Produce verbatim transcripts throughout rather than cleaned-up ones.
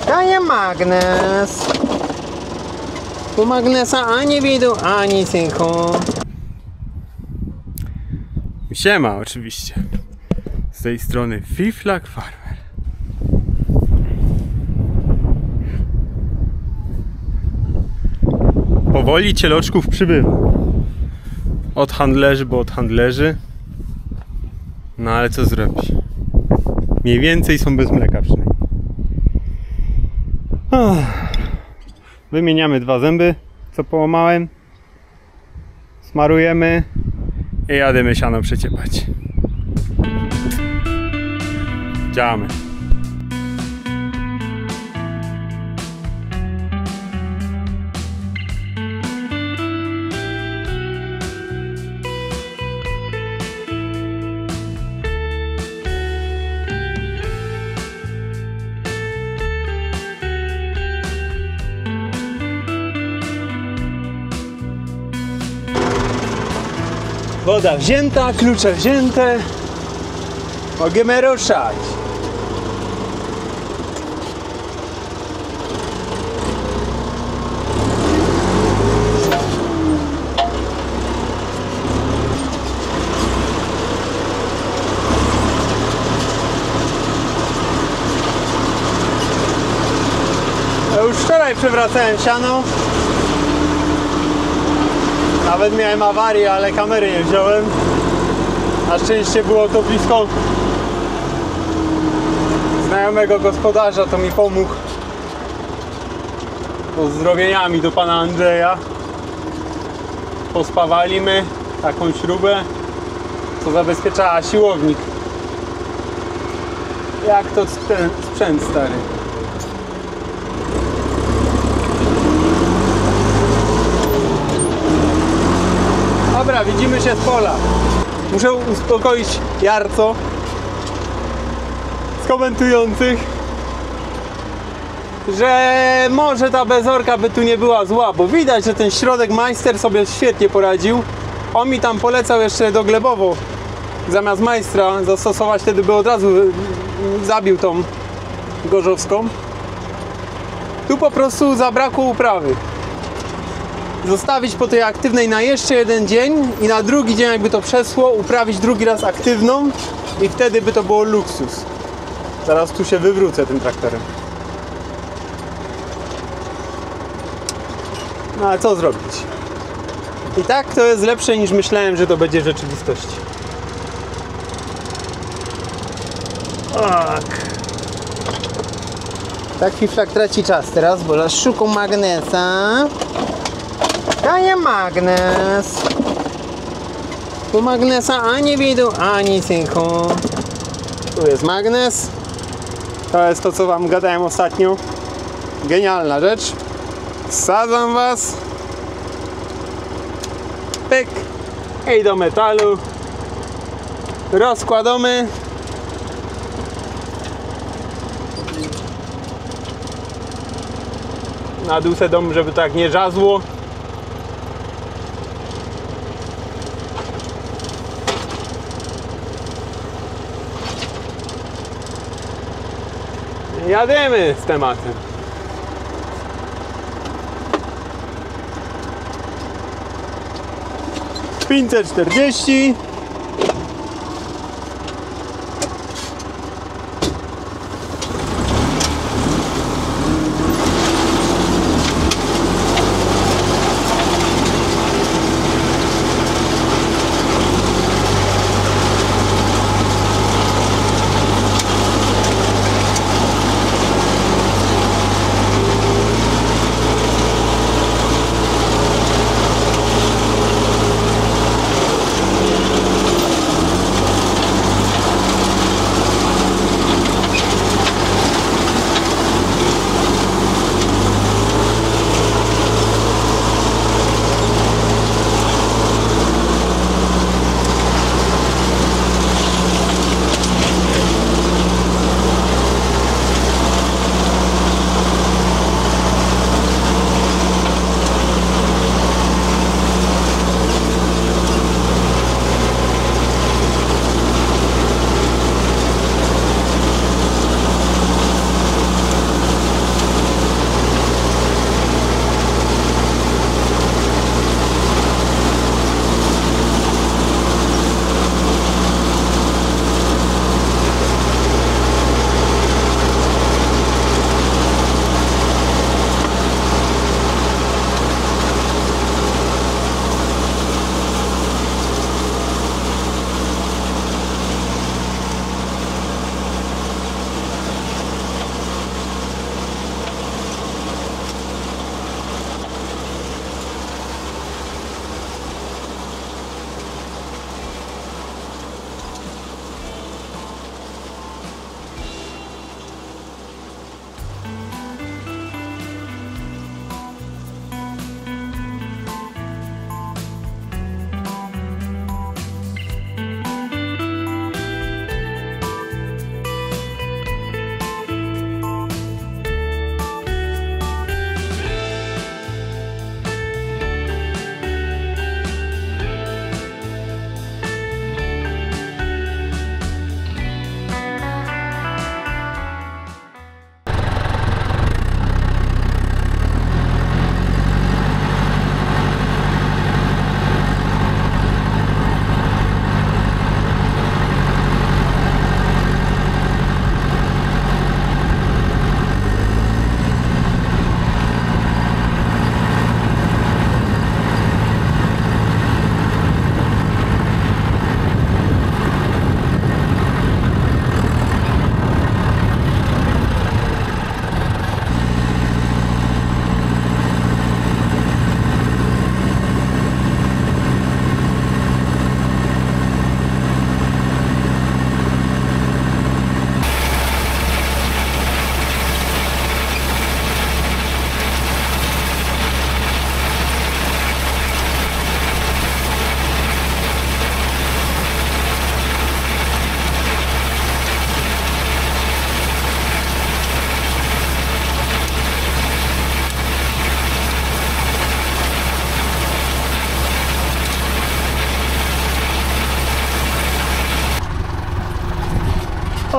Daję magnes. Tu magnesa ani widu, ani synku. Siema oczywiście. Z tej strony Fiflak Farmer. Powoli cieloczków przybywa. Od handlerzy, bo od handlerzy. No ale co zrobić? Mniej więcej są bez mleka przynajmniej. Wymieniamy dwa zęby, co połamałem. Smarujemy i jademy siano przeciepać. Działamy. Woda wzięta, klucze wzięte. Możemy ruszać. Ja już wczoraj przewracałem siano. Nawet miałem awarię, ale kamery nie wziąłem. Na szczęście było to blisko znajomego gospodarza, to mi pomógł. Pozdrowieniami do pana Andrzeja. Pospawaliśmy taką śrubę, co zabezpieczała siłownik. Jak to ten sprzęt stary. Dobra, widzimy się z pola. Muszę uspokoić Jarco z komentujących, że może ta bezorka by tu nie była zła, bo widać, że ten środek majster sobie świetnie poradził. On mi tam polecał jeszcze do glebowo zamiast majstra zastosować, wtedy by od razu zabił tą gorzowską. Tu po prostu zabrakło uprawy. Zostawić po tej aktywnej na jeszcze jeden dzień i na drugi dzień, jakby to przesło, uprawić drugi raz aktywną i wtedy by to było luksus. Zaraz tu się wywrócę tym traktorem. No ale co zrobić? I tak to jest lepsze niż myślałem, że to będzie w rzeczywistości. Tak. Tak Fiflak traci czas teraz, bo szukam magnesa. Daję magnes. Tu magnesa ani widu, ani synku. Tu jest magnes. To jest to, co wam gadałem ostatnio. Genialna rzecz. Wsadzam was. Pyk. I do metalu. Rozkładamy. Na dół se dom, żeby tak nie żazło. Jademy z tematem. pięćset czterdzieści.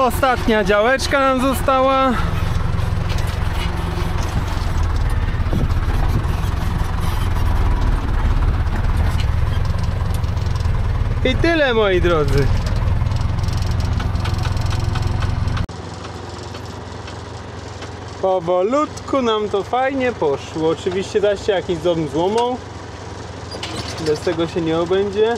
Ostatnia działeczka nam została. I tyle, moi drodzy. Powolutku nam to fajnie poszło. Oczywiście daście jakiś dom złomą. Bez tego się nie obędzie.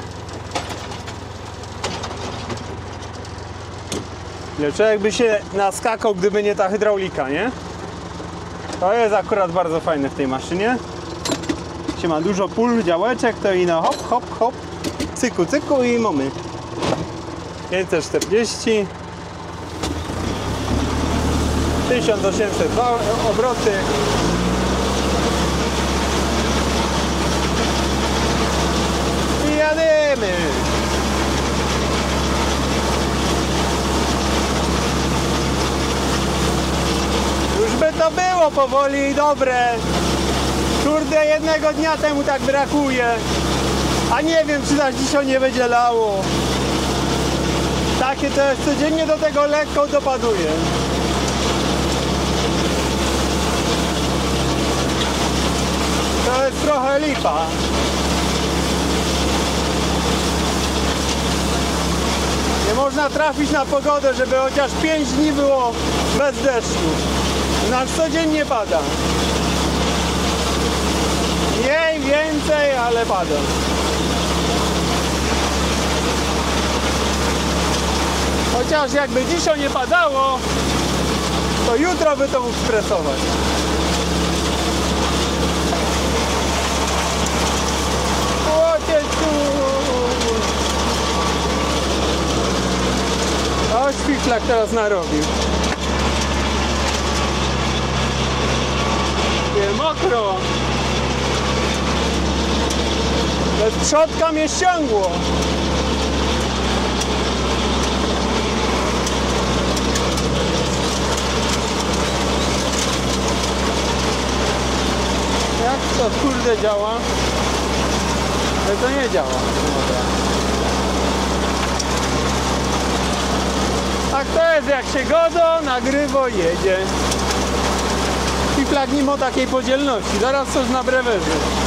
Człowiek by się naskakał, gdyby nie ta hydraulika, nie? To jest akurat bardzo fajne w tej maszynie. Się ma dużo pól, działeczek, to i no hop, hop, hop, cyku, cyku i mamy. pięćset czterdzieści. tysiąc osiemset dwa obroty. I jadymy. Już by to było powoli i dobre. Kurde, jednego dnia temu tak brakuje. A nie wiem, czy nas dzisiaj nie będzie lało. Takie to jest, codziennie do tego lekko dopaduje. To jest trochę lipa. Nie można trafić na pogodę, żeby chociaż pięć dni było bez deszczu. Nasz codziennie pada. Mniej, więcej, ale pada. Chociaż jakby dzisiaj nie padało, to jutro by to mógł stresować. O, szpichlak teraz narobił. Nie, mokro. Bez przodka mnie ściągło. Jak to kurde działa? Ale to nie działa. Tak to jest, jak się godo, nagrywo i jedzie. I flag mimo takiej podzielności. Zaraz coś na brewerze.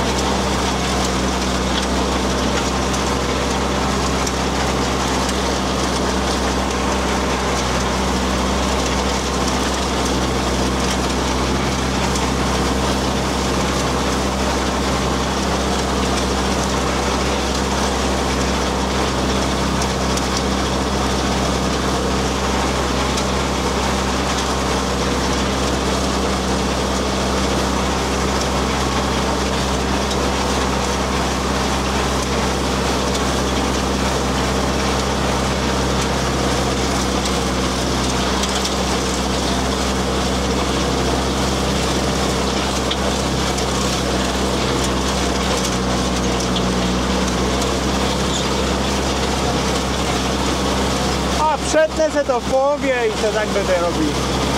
Przetnę se to w połowie i to tak będę robił.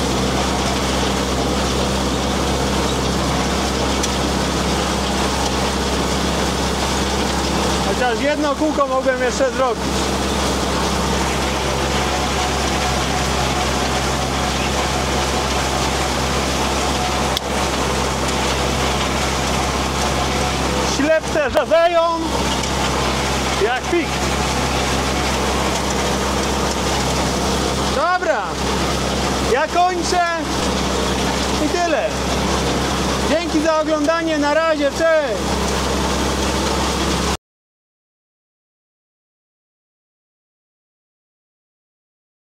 Chociaż jedno kółko mogłem jeszcze zrobić. Ślepce żazeją jak pik. Dobra, ja kończę i tyle. Dzięki za oglądanie, na razie, cześć!